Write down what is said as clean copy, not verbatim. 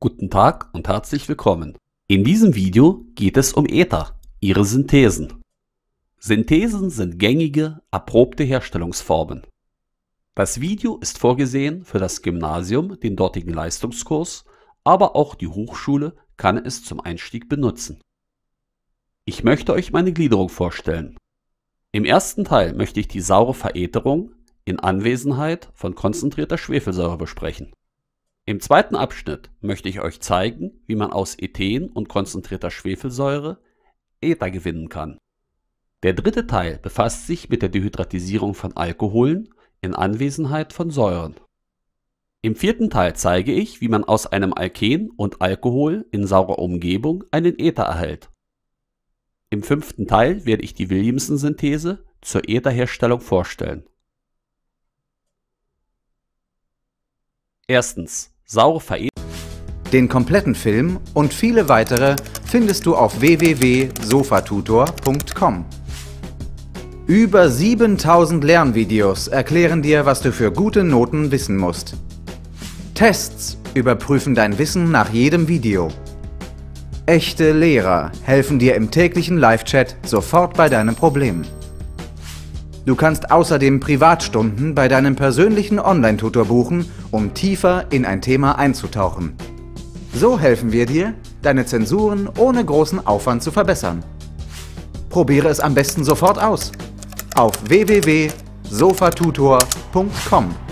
Guten Tag und herzlich willkommen. In diesem Video geht es um Ether, ihre Synthesen. Synthesen sind gängige, erprobte Herstellungsformen. Das Video ist vorgesehen für das Gymnasium, den dortigen Leistungskurs, aber auch die Hochschule kann es zum Einstieg benutzen. Ich möchte euch meine Gliederung vorstellen. Im ersten Teil möchte ich die saure Verätherung in Anwesenheit von konzentrierter Schwefelsäure besprechen. Im zweiten Abschnitt möchte ich euch zeigen, wie man aus Ethen und konzentrierter Schwefelsäure Ether gewinnen kann. Der dritte Teil befasst sich mit der Dehydratisierung von Alkoholen in Anwesenheit von Säuren. Im vierten Teil zeige ich, wie man aus einem Alken und Alkohol in saurer Umgebung einen Ether erhält. Im fünften Teil werde ich die Williamson-Synthese zur Etherherstellung vorstellen. Erstens. Saure Verätherung. Den kompletten Film und viele weitere findest du auf www.sofatutor.com. Über 7000 Lernvideos erklären dir, was du für gute Noten wissen musst. Tests überprüfen dein Wissen nach jedem Video. Echte Lehrer helfen dir im täglichen Live-Chat sofort bei deinem Problem. Du kannst außerdem Privatstunden bei deinem persönlichen Online-Tutor buchen, um tiefer in ein Thema einzutauchen. So helfen wir dir, deine Zensuren ohne großen Aufwand zu verbessern. Probiere es am besten sofort aus. Auf www.sofatutor.com